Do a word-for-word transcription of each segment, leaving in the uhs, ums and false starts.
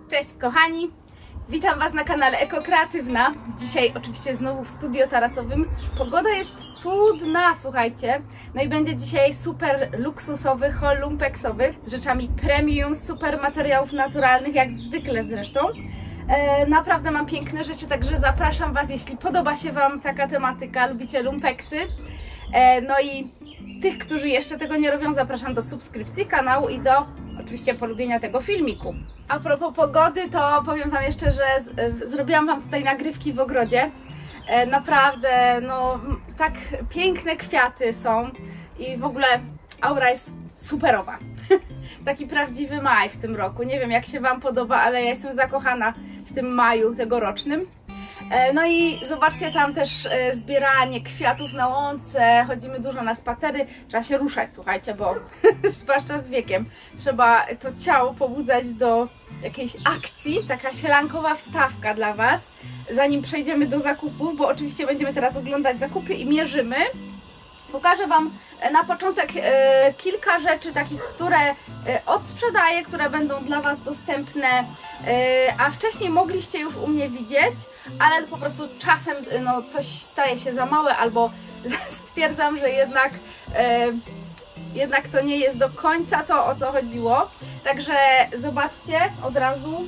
Cześć kochani, witam Was na kanale Eko Kreatywna. Dzisiaj oczywiście znowu w studio tarasowym. Pogoda jest cudna, słuchajcie. No i będzie dzisiaj super luksusowy haul lumpeksowy z rzeczami premium, z super materiałów naturalnych, jak zwykle zresztą. E, naprawdę mam piękne rzeczy, także zapraszam Was, jeśli podoba się Wam taka tematyka, lubicie lumpeksy. E, no i tych, którzy jeszcze tego nie robią, zapraszam do subskrypcji kanału i do oczywiście polubienia tego filmiku. A propos pogody, to powiem Wam jeszcze, że z, zrobiłam Wam tutaj nagrywki w ogrodzie. E, naprawdę, no tak piękne kwiaty są i w ogóle aura jest superowa. Taki prawdziwy maj w tym roku. Nie wiem, jak się Wam podoba, ale ja jestem zakochana w tym maju tegorocznym. No i zobaczcie, tam też zbieranie kwiatów na łące, chodzimy dużo na spacery, trzeba się ruszać, słuchajcie, bo zwłaszcza z wiekiem trzeba to ciało pobudzać do jakiejś akcji, taka sielankowa wstawka dla Was, zanim przejdziemy do zakupów, bo oczywiście będziemy teraz oglądać zakupy i mierzymy. Pokażę Wam na początek e, kilka rzeczy takich, które e, odsprzedaję, które będą dla Was dostępne, e, a wcześniej mogliście już u mnie widzieć, ale po prostu czasem no, coś staje się za małe albo stwierdzam, że jednak, e, jednak to nie jest do końca to, o co chodziło. Także zobaczcie od razu.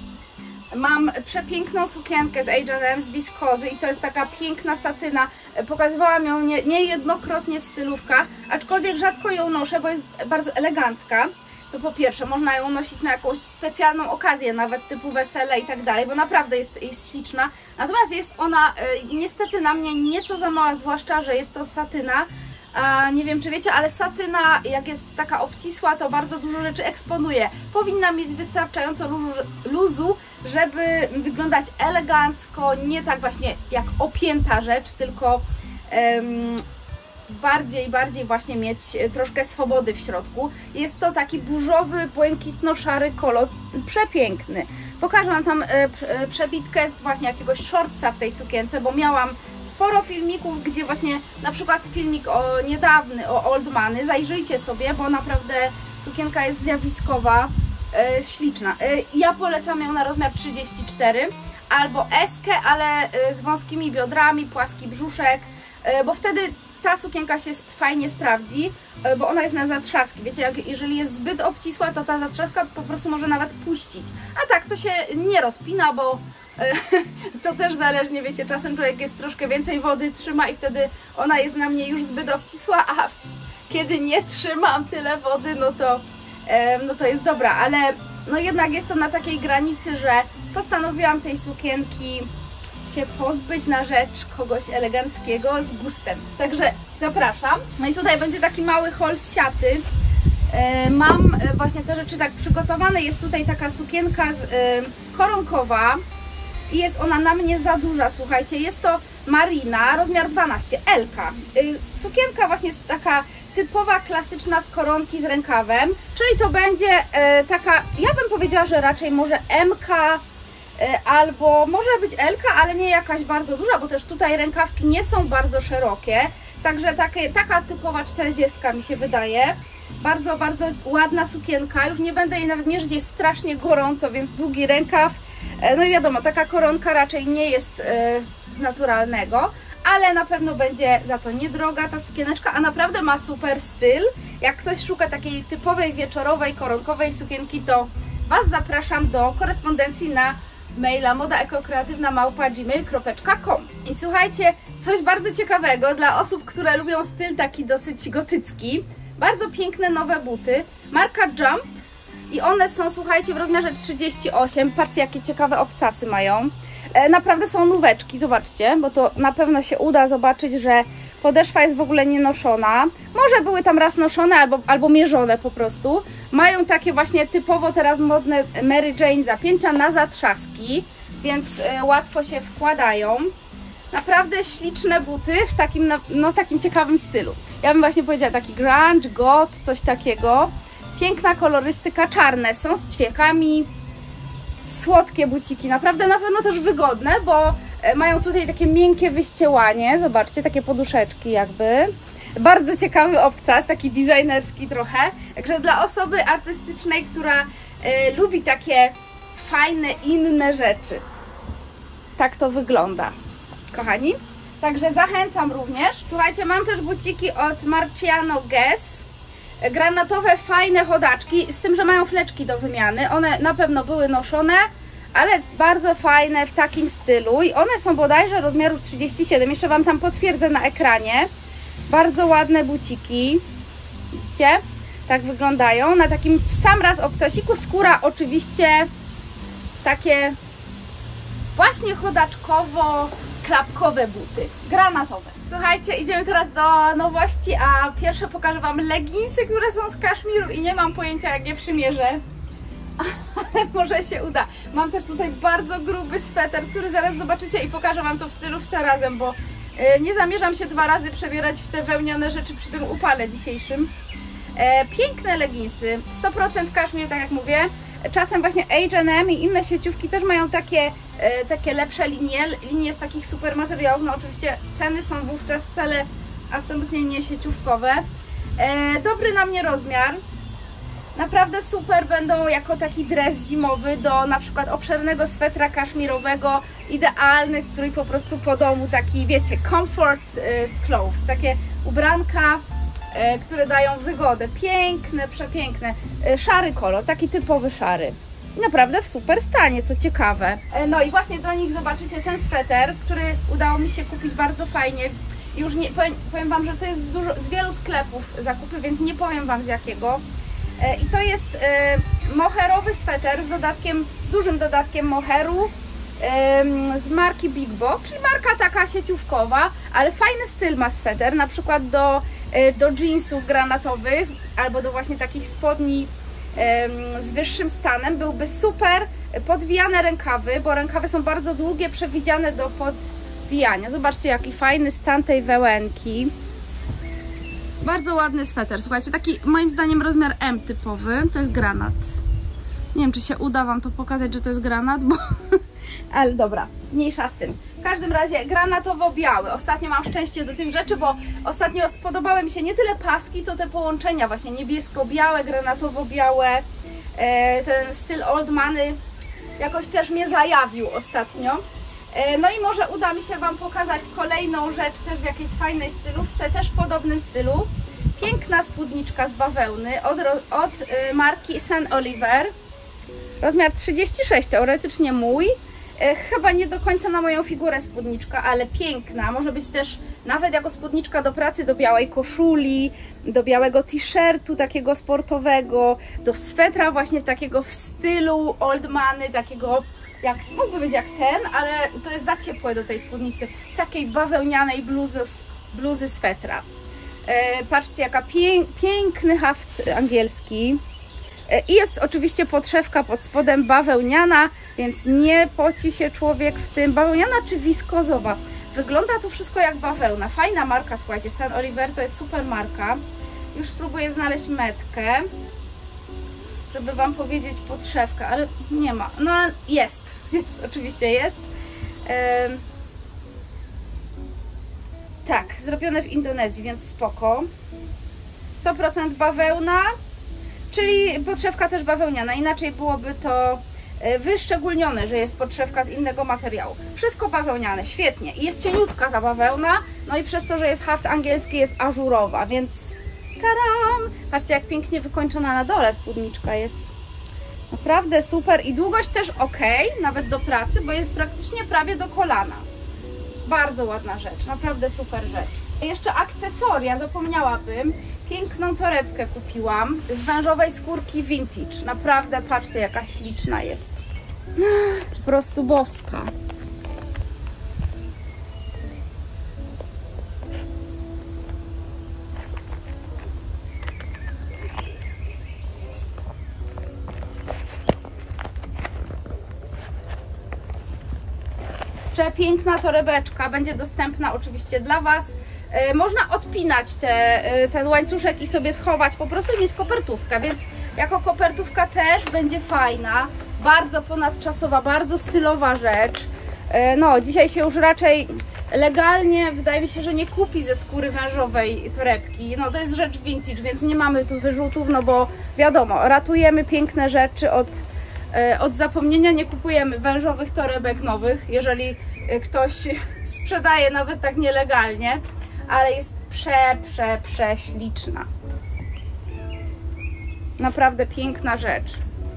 Mam przepiękną sukienkę z H and M, z wiskozy i to jest taka piękna satyna. Pokazywałam ją nie, niejednokrotnie w stylówkach, aczkolwiek rzadko ją noszę, bo jest bardzo elegancka. To po pierwsze, można ją nosić na jakąś specjalną okazję, nawet typu wesele i tak dalej, bo naprawdę jest, jest śliczna. Natomiast jest ona y, niestety na mnie nieco za mała, zwłaszcza, że jest to satyna. A nie wiem, czy wiecie, ale satyna, jak jest taka obcisła, to bardzo dużo rzeczy eksponuje. Powinna mieć wystarczająco luzu, żeby wyglądać elegancko, nie tak właśnie jak opięta rzecz, tylko um, bardziej, bardziej właśnie mieć troszkę swobody w środku. Jest to taki burzowy, błękitno-szary kolor, przepiękny. Pokażę Wam tam e, przebitkę z właśnie jakiegoś shortsa w tej sukience, bo miałam sporo filmików, gdzie właśnie na przykład filmik o niedawny, o Old Money, zajrzyjcie sobie, bo naprawdę sukienka jest zjawiskowa, e, śliczna. E, ja polecam ją na rozmiar trzydzieści cztery albo eskę, ale e, z wąskimi biodrami, płaski brzuszek, e, bo wtedy ta sukienka się fajnie sprawdzi, e, bo ona jest na zatrzaski. Wiecie, jak, jeżeli jest zbyt obcisła, to ta zatrzaska po prostu może nawet puścić. A tak to się nie rozpina, bo to też zależnie, wiecie, czasem człowiek jest troszkę więcej wody trzyma i wtedy ona jest na mnie już zbyt obcisła, a kiedy nie trzymam tyle wody, no to, no to jest dobra, ale no jednak jest to na takiej granicy, że postanowiłam tej sukienki się pozbyć na rzecz kogoś eleganckiego z gustem. Także zapraszam. No i tutaj będzie taki mały haul z siaty. Mam właśnie te rzeczy tak przygotowane. Jest tutaj taka sukienka koronkowa. I jest ona na mnie za duża, słuchajcie, jest to Marina, rozmiar dwanaście, L-ka. Sukienka właśnie jest taka typowa, klasyczna z koronki z rękawem, czyli to będzie e, taka, ja bym powiedziała, że raczej może M-ka e, albo może być L-ka, ale nie jakaś bardzo duża, bo też tutaj rękawki nie są bardzo szerokie, także takie, taka typowa czterdziestka mi się wydaje. Bardzo, bardzo ładna sukienka, już nie będę jej nawet mierzyć, jest strasznie gorąco, więc długi rękaw. No i wiadomo, taka koronka raczej nie jest yy, z naturalnego, ale na pewno będzie za to niedroga ta sukieneczka, a naprawdę ma super styl. Jak ktoś szuka takiej typowej wieczorowej, koronkowej sukienki, to Was zapraszam do korespondencji na maila moda eko kreatywna małpa gmail kropka com. I słuchajcie, coś bardzo ciekawego dla osób, które lubią styl taki dosyć gotycki. Bardzo piękne nowe buty, marka Jump. I one są, słuchajcie, w rozmiarze trzydzieści osiem. Patrzcie, jakie ciekawe obcasy mają. E, naprawdę są nóweczki, zobaczcie, bo to na pewno się uda zobaczyć, że podeszwa jest w ogóle nie noszona. Może były tam raz noszone albo, albo mierzone po prostu. Mają takie właśnie typowo teraz modne Mary Jane zapięcia na zatrzaski, więc e, łatwo się wkładają. Naprawdę śliczne buty w takim, no, takim ciekawym stylu. Ja bym właśnie powiedziała taki grunge, goth, coś takiego. Piękna kolorystyka, czarne są z ćwiekami, słodkie buciki, naprawdę na pewno też wygodne, bo mają tutaj takie miękkie wyściełanie, zobaczcie, takie poduszeczki jakby. Bardzo ciekawy obcas, taki designerski trochę, także dla osoby artystycznej, która y, lubi takie fajne, inne rzeczy. Tak to wygląda, kochani. Także zachęcam również. Słuchajcie, mam też buciki od Marciano Guess. Granatowe, fajne chodaczki, z tym, że mają fleczki do wymiany. One na pewno były noszone, ale bardzo fajne w takim stylu. I one są bodajże rozmiaru trzydzieści siedem. Jeszcze Wam tam potwierdzę na ekranie. Bardzo ładne buciki. Widzicie? Tak wyglądają. Na takim w sam raz obcasiku. Skóra oczywiście takie właśnie chodaczkowo-klapkowe buty. Granatowe. Słuchajcie, idziemy teraz do nowości, a pierwsze pokażę Wam leginsy, które są z kaszmiru i nie mam pojęcia, jak je przymierzę. Ale może się uda. Mam też tutaj bardzo gruby sweter, który zaraz zobaczycie i pokażę Wam to w stylówce razem, bo nie zamierzam się dwa razy przebierać w te wełniane rzeczy przy tym upale dzisiejszym. Piękne leginsy, sto procent kaszmir, tak jak mówię. Czasem właśnie H and M i inne sieciówki też mają takie, takie lepsze linie, linie z takich super materiałów. No oczywiście ceny są wówczas wcale absolutnie nie sieciówkowe. Dobry na mnie rozmiar. Naprawdę super będą jako taki dres zimowy do na przykład obszernego swetra kaszmirowego. Idealny strój po prostu po domu, taki wiecie, comfort clothes, takie ubranka, które dają wygodę. Piękne, przepiękne. Szary kolor, taki typowy szary. I naprawdę w super stanie, co ciekawe. No i właśnie do nich zobaczycie ten sweter, który udało mi się kupić bardzo fajnie. Już nie, powiem, powiem Wam, że to jest z, dużo, z wielu sklepów zakupy, więc nie powiem Wam z jakiego. I to jest moherowy sweter z dodatkiem, dużym dodatkiem moheru z marki Big Box, czyli marka taka sieciówkowa, ale fajny styl ma sweter, na przykład do, do jeansów granatowych albo do właśnie takich spodni z wyższym stanem. Byłby super. Podwijane rękawy, bo rękawy są bardzo długie, przewidziane do podwijania. Zobaczcie, jaki fajny stan tej wełenki. Bardzo ładny sweter, słuchajcie, taki moim zdaniem rozmiar M typowy, to jest granat. Nie wiem, czy się uda Wam to pokazać, że to jest granat, bo... ale dobra, mniejsza z tym. W każdym razie granatowo-biały. Ostatnio mam szczęście do tych rzeczy, bo ostatnio spodobały mi się nie tyle paski, co te połączenia właśnie niebiesko-białe, granatowo-białe. E, ten styl Old Money jakoś też mnie zajawił ostatnio. E, no i może uda mi się Wam pokazać kolejną rzecz też w jakiejś fajnej stylówce, też w podobnym stylu. Piękna spódniczka z bawełny od, od y, marki Saint Oliver. Rozmiar trzydzieści sześć, teoretycznie mój. E, chyba nie do końca na moją figurę spódniczka, ale piękna. Może być też nawet jako spódniczka do pracy, do białej koszuli, do białego t-shirtu takiego sportowego, do swetra właśnie takiego w stylu Old Money, takiego jak, mógłby być jak ten, ale to jest za ciepłe do tej spódnicy. Takiej bawełnianej bluzy, bluzy swetra. E, patrzcie, jaka pię piękny haft angielski. I jest oczywiście podszewka pod spodem bawełniana, więc nie poci się człowiek w tym. Bawełniana czy wiskozowa. Wygląda to wszystko jak bawełna. Fajna marka, słuchajcie, Saint Oliver to jest super marka. Już spróbuję znaleźć metkę, żeby Wam powiedzieć podszewkę, ale nie ma. No jest, jest, oczywiście jest. Ym... Tak, zrobione w Indonezji, więc spoko. sto procent bawełna. Czyli podszewka też bawełniana, inaczej byłoby to wyszczególnione, że jest podszewka z innego materiału. Wszystko bawełniane, świetnie. I jest cieniutka ta bawełna, no i przez to, że jest haft angielski, jest ażurowa, więc tadam! Patrzcie, jak pięknie wykończona na dole spódniczka jest. Naprawdę super i długość też ok, nawet do pracy, bo jest praktycznie prawie do kolana. Bardzo ładna rzecz, naprawdę super rzecz. Jeszcze akcesoria, zapomniałabym. Piękną torebkę kupiłam z wężowej skórki vintage. Naprawdę, patrzcie, jaka śliczna jest. Po prostu boska. Przepiękna torebeczka, będzie dostępna oczywiście dla Was. Yy, można odpinać te, yy, ten łańcuszek i sobie schować po prostu i mieć kopertówkę, więc jako kopertówka też będzie fajna, bardzo ponadczasowa, bardzo stylowa rzecz. Yy, no, dzisiaj się już raczej legalnie, wydaje mi się, że nie kupi ze skóry wężowej torebki. No, to jest rzecz vintage, więc nie mamy tu wyrzutów, no bo wiadomo, ratujemy piękne rzeczy od Od zapomnienia nie kupujemy wężowych torebek nowych, jeżeli ktoś sprzedaje nawet tak nielegalnie, ale jest prze, prze, prześliczna. Naprawdę piękna rzecz.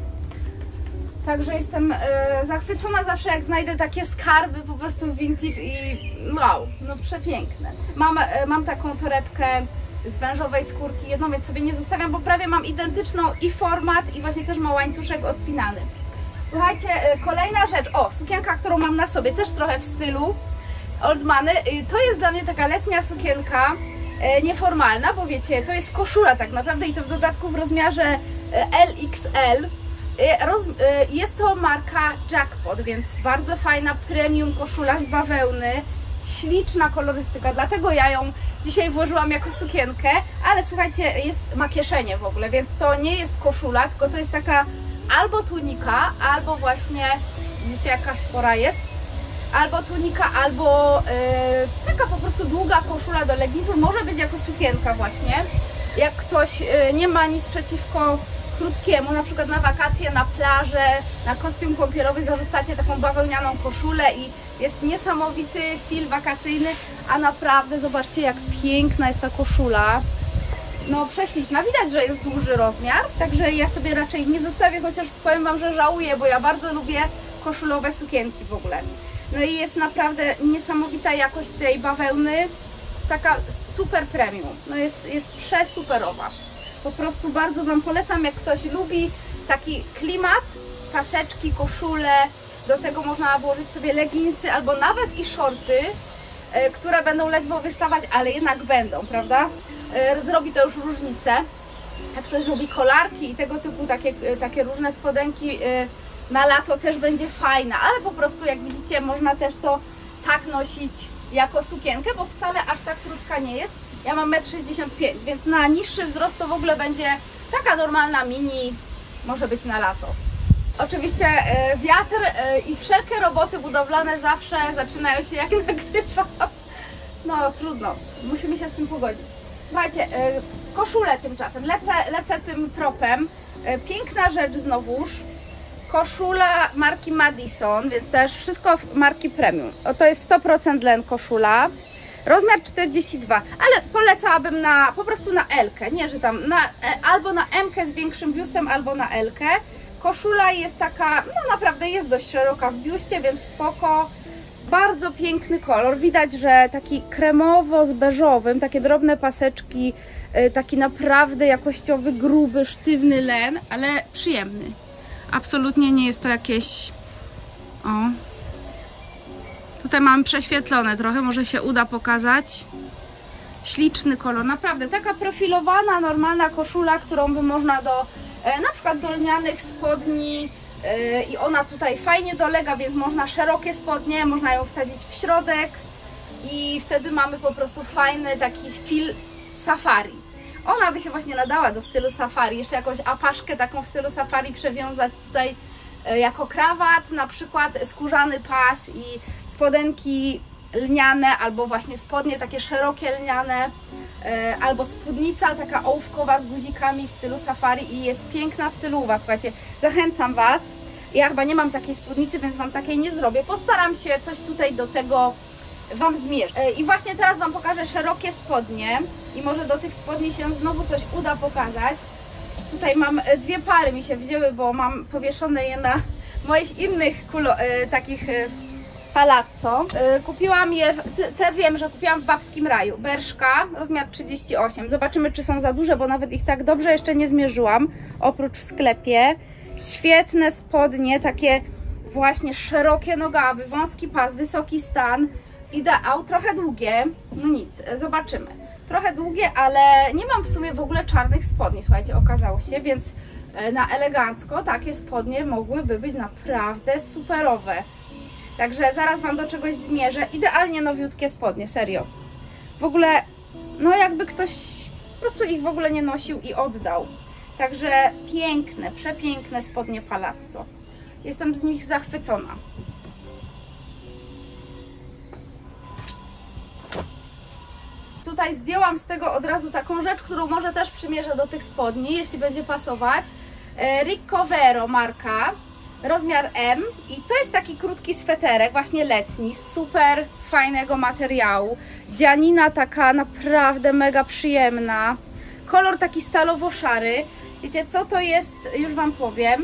Także jestem e, zachwycona zawsze, jak znajdę takie skarby po prostu vintage i wow, no przepiękne. Mam, e, mam taką torebkę z wężowej skórki, jedną, więc sobie nie zostawiam, bo prawie mam identyczną i format, i właśnie też ma łańcuszek odpinany. Słuchajcie, e, kolejna rzecz, o, sukienka, którą mam na sobie, też trochę w stylu Old Money. To jest dla mnie taka letnia sukienka, e, nieformalna, bo wiecie, to jest koszula tak naprawdę i to w dodatku w rozmiarze L X L. Roz, jest to marka Jackpot, więc bardzo fajna premium koszula z bawełny, śliczna kolorystyka, dlatego ja ją dzisiaj włożyłam jako sukienkę, ale słuchajcie, jest, ma kieszenie w ogóle, więc to nie jest koszula, tylko to jest taka albo tunika, albo właśnie, widzicie jaka spora jest, albo tunika, albo yy, taka po prostu długa koszula do leginsów, może być jako sukienka właśnie, jak ktoś yy, nie ma nic przeciwko krótkiemu, na przykład na wakacje, na plażę, na kostium kąpielowy zarzucacie taką bawełnianą koszulę i jest niesamowity feel wakacyjny, a naprawdę zobaczcie, jak piękna jest ta koszula. No prześliczna, widać, że jest duży rozmiar, także ja sobie raczej nie zostawię, chociaż powiem wam, że żałuję, bo ja bardzo lubię koszulowe sukienki w ogóle. No i jest naprawdę niesamowita jakość tej bawełny, taka super premium, no jest, jest przesuperowa. Po prostu bardzo wam polecam, jak ktoś lubi taki klimat, paseczki, koszule, do tego można włożyć sobie leginsy albo nawet i shorty, e, które będą ledwo wystawać, ale jednak będą, prawda? E, zrobi to już różnicę. Jak ktoś lubi kolarki i tego typu takie, takie różne spodenki e, na lato, też będzie fajna, ale po prostu jak widzicie, można też to tak nosić jako sukienkę, bo wcale aż tak krótka nie jest. Ja mam metr sześćdziesiąt pięć, więc na niższy wzrost to w ogóle będzie taka normalna mini, może być na lato. Oczywiście e, wiatr e, i wszelkie roboty budowlane zawsze zaczynają się jak nagrywam. No trudno, musimy się z tym pogodzić. Słuchajcie, e, koszulę tymczasem, lecę, lecę tym tropem. E, piękna rzecz znowuż. Koszula marki Madison, więc też wszystko marki premium. O, to jest sto procent len koszula. Rozmiar czterdzieści dwa, ale polecałabym na, po prostu na L-kę, nie, że tam na, albo na M-kę z większym biustem, albo na L-kę. Koszula jest taka, no naprawdę jest dość szeroka w biuście, więc spoko. Bardzo piękny kolor, widać, że taki kremowo z beżowym, takie drobne paseczki, taki naprawdę jakościowy, gruby, sztywny len, ale przyjemny. Absolutnie nie jest to jakieś... O... Tutaj mam prześwietlone trochę, może się uda pokazać. Śliczny kolor, naprawdę taka profilowana, normalna koszula, którą by można do e, na przykład do lnianych spodni e, i ona tutaj fajnie dolega, więc można szerokie spodnie, można ją wsadzić w środek i wtedy mamy po prostu fajny taki feel safari. Ona by się właśnie nadała do stylu safari, jeszcze jakąś apaszkę taką w stylu safari przewiązać tutaj jako krawat, na przykład skórzany pas i spodenki lniane, albo właśnie spodnie takie szerokie lniane, albo spódnica taka ołówkowa z guzikami w stylu safari i jest piękna stylowa, słuchajcie, zachęcam was. Ja chyba nie mam takiej spódnicy, więc wam takiej nie zrobię, postaram się coś tutaj do tego wam zmierzyć. I właśnie teraz wam pokażę szerokie spodnie i może do tych spodni się znowu coś uda pokazać. Tutaj mam dwie pary, mi się wzięły, bo mam powieszone je na moich innych kulo, e, takich e, palazzo. E, kupiłam je, te, te wiem, że kupiłam w Babskim Raju. Berszka, rozmiar trzydzieści osiem. Zobaczymy, czy są za duże, bo nawet ich tak dobrze jeszcze nie zmierzyłam, oprócz w sklepie. Świetne spodnie, takie właśnie szerokie nogawy, wąski pas, wysoki stan. Ideał, trochę długie, no nic, zobaczymy. Trochę długie, ale nie mam w sumie w ogóle czarnych spodni, słuchajcie, okazało się, więc na elegancko takie spodnie mogłyby być naprawdę superowe. Także zaraz wam do czegoś zmierzę. Idealnie nowiutkie spodnie, serio. W ogóle, no jakby ktoś po prostu ich w ogóle nie nosił i oddał. Także piękne, przepiękne spodnie Palazzo. Jestem z nich zachwycona. Tutaj zdjęłam z tego od razu taką rzecz, którą może też przymierzę do tych spodni, jeśli będzie pasować. Ricovero marka. rozmiar M i to jest taki krótki sweterek, właśnie letni, z super fajnego materiału. Dzianina taka naprawdę mega przyjemna. Kolor taki stalowo-szary. Wiecie co to jest? Już Wam powiem.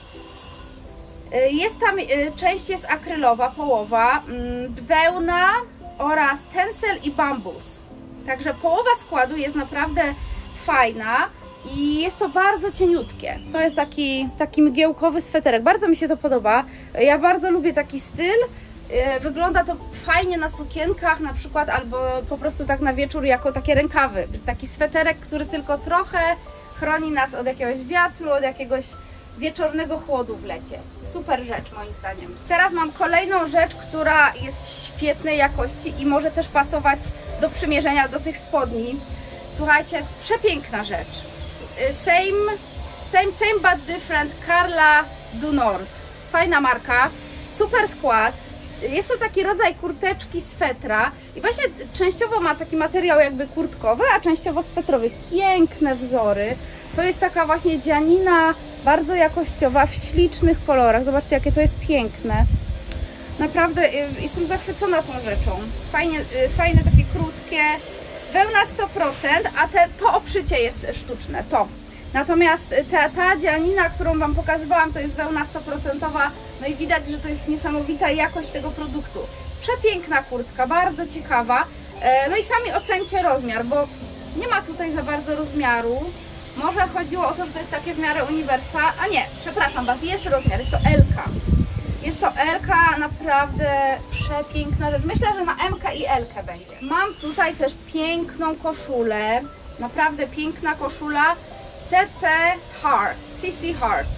Jest tam, część jest akrylowa, połowa, wełna oraz tencel i bambus. Także połowa składu jest naprawdę fajna i jest to bardzo cieniutkie. To jest taki, taki mgiełkowy sweterek. Bardzo mi się to podoba. Ja bardzo lubię taki styl. Wygląda to fajnie na sukienkach na przykład, albo po prostu tak na wieczór jako takie rękawy. Taki sweterek, który tylko trochę chroni nas od jakiegoś wiatru, od jakiegoś wieczornego chłodu w lecie. Super rzecz moim zdaniem. Teraz mam kolejną rzecz, która jest świetnej jakości i może też pasować do przymierzenia do tych spodni. Słuchajcie, przepiękna rzecz. Same, same, same but different. Karla du Nord. Fajna marka. Super skład. Jest to taki rodzaj kurteczki swetra i właśnie częściowo ma taki materiał jakby kurtkowy, a częściowo swetrowy. Piękne wzory. To jest taka właśnie dzianina bardzo jakościowa, w ślicznych kolorach. Zobaczcie, jakie to jest piękne. Naprawdę jestem zachwycona tą rzeczą. Fajnie, fajne, takie krótkie. Wełna sto procent, a te, to obszycie jest sztuczne, to. Natomiast ta, ta dzianina, którą Wam pokazywałam, to jest wełna sto procent. No i widać, że to jest niesamowita jakość tego produktu. Przepiękna kurtka, bardzo ciekawa. No i sami ocencie rozmiar, bo nie ma tutaj za bardzo rozmiaru. Może chodziło o to, że to jest takie w miarę uniwersa, a nie, przepraszam Was, jest rozmiar, jest to L-ka. Jest to L-ka, naprawdę przepiękna rzecz. Myślę, że na M-kę i L-kę będzie. Mam tutaj też piękną koszulę, naprawdę piękna koszula C C Heart, C C Heart.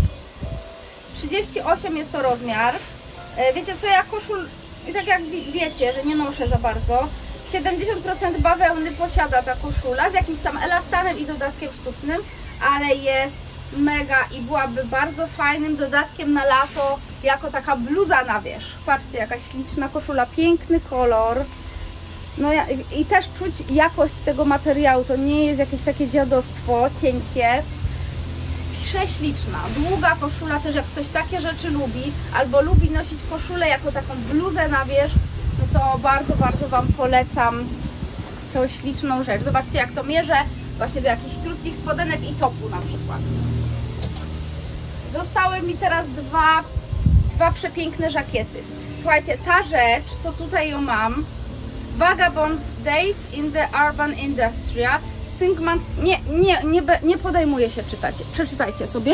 trzydzieści osiem jest to rozmiar. Wiecie co, ja koszul, i tak jak wiecie, że nie noszę za bardzo, siedemdziesiąt procent bawełny posiada ta koszula z jakimś tam elastanem i dodatkiem sztucznym, ale jest mega i byłaby bardzo fajnym dodatkiem na lato jako taka bluza na wierzch. Patrzcie, jaka śliczna koszula, piękny kolor. No i też czuć jakość tego materiału, to nie jest jakieś takie dziadostwo cienkie. Prześliczna, długa koszula też, jak ktoś takie rzeczy lubi, albo lubi nosić koszulę jako taką bluzę na wierzch, no to bardzo, bardzo Wam polecam tą śliczną rzecz. Zobaczcie, jak to mierzę właśnie do jakichś krótkich spodenek i topu na przykład. Zostały mi teraz dwa, dwa przepiękne żakiety. Słuchajcie, ta rzecz, co tutaj ją mam, Vagabond Days in the Urban Industria, Syngman, nie, nie, nie, nie podejmuję się czytać, przeczytajcie sobie.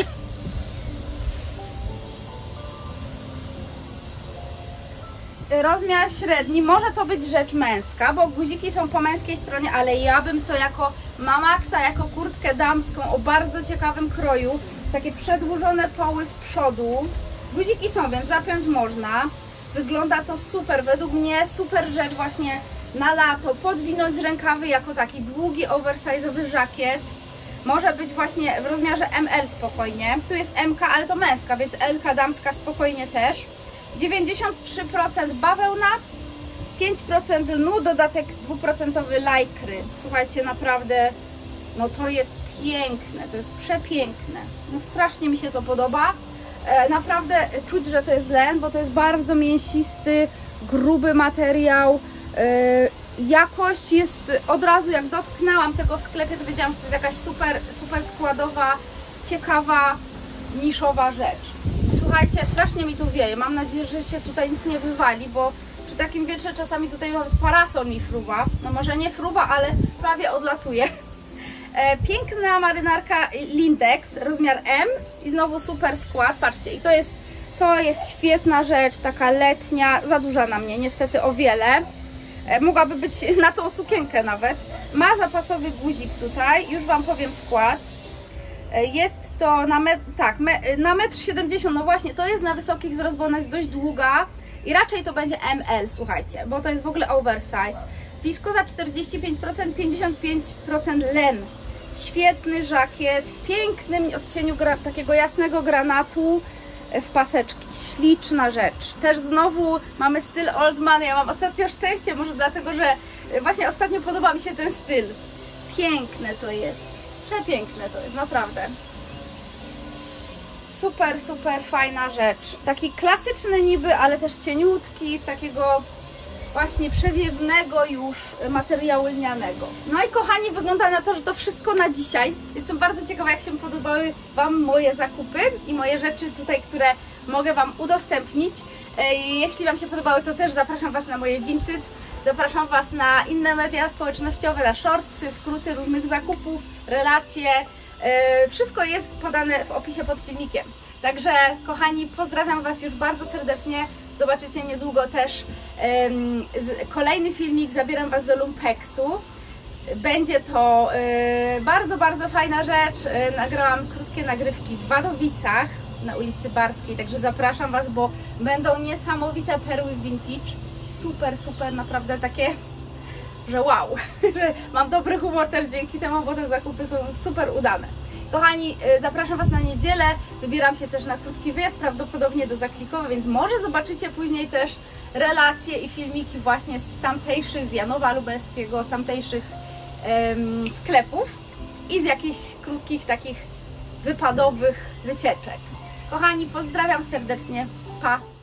Rozmiar średni, może to być rzecz męska, bo guziki są po męskiej stronie, ale ja bym to jako mamaksa, jako kurtkę damską o bardzo ciekawym kroju, takie przedłużone poły z przodu. Guziki są, więc zapiąć można. Wygląda to super, według mnie super rzecz właśnie na lato, podwinąć rękawy jako taki długi, oversize'owy żakiet. Może być właśnie w rozmiarze M L spokojnie. Tu jest M K, ale to męska, więc L K damska spokojnie też. dziewięćdziesiąt trzy procent bawełna, pięć procent lnu, dodatek dwuprocentowy lajkry. Słuchajcie, naprawdę, no to jest piękne, to jest przepiękne. No strasznie mi się to podoba. E, naprawdę czuć, że to jest len, bo to jest bardzo mięsisty, gruby materiał. Jakość jest od razu, jak dotknęłam tego w sklepie, to wiedziałam, że to jest jakaś super, super składowa, ciekawa, niszowa rzecz. Słuchajcie, strasznie mi tu wieje, mam nadzieję, że się tutaj nic nie wywali, bo przy takim wietrze czasami tutaj parasol mi fruwa, no może nie fruwa, ale prawie odlatuje. Piękna marynarka Lindex, rozmiar M i znowu super skład, patrzcie, i to jest, to jest świetna rzecz, taka letnia, za duża na mnie, niestety o wiele. Mogłaby być na tą sukienkę nawet. Ma zapasowy guzik tutaj, już Wam powiem skład. Jest to na metr, tak, me, na metr siedemdziesiąt, no właśnie, to jest na wysoki wzrost, bo ona jest dość długa i raczej to będzie M L, słuchajcie, bo to jest w ogóle oversize. Wiskoza czterdzieści pięć procent, pięćdziesiąt pięć procent len. Świetny żakiet, w pięknym odcieniu gra, takiego jasnego granatu w paseczki. Śliczna rzecz. Też znowu mamy styl old money. Ja mam ostatnio szczęście, może dlatego, że właśnie ostatnio podoba mi się ten styl. Piękne to jest. Przepiękne to jest, naprawdę. super, super fajna rzecz. Taki klasyczny niby, ale też cieniutki, z takiego właśnie przewiewnego już materiału lnianego. No i kochani, wygląda na to, że to wszystko na dzisiaj. Jestem bardzo ciekawa, jak się podobały Wam moje zakupy i moje rzeczy tutaj, które mogę Wam udostępnić. Jeśli Wam się podobały, to też zapraszam Was na moje Vinted. Zapraszam Was na inne media społecznościowe, na shortsy, skróty różnych zakupów, relacje. Wszystko jest podane w opisie pod filmikiem. Także kochani, pozdrawiam Was już bardzo serdecznie. Zobaczycie niedługo też um, z, kolejny filmik, zabieram Was do Lumpeksu. Będzie to y, bardzo, bardzo fajna rzecz. Y, nagrałam krótkie nagrywki w Wadowicach na ulicy Barskiej, także zapraszam Was, bo będą niesamowite perły vintage. Super, super, naprawdę takie, że wow, że mam dobry humor też dzięki temu, bo te zakupy są super udane. Kochani, zapraszam Was na niedzielę, wybieram się też na krótki wyjazd, prawdopodobnie do Zaklikowa, więc może zobaczycie później też relacje i filmiki właśnie z tamtejszych, z Janowa Lubelskiego, z tamtejszych em, sklepów i z jakichś krótkich takich wypadowych wycieczek. Kochani, pozdrawiam serdecznie, pa!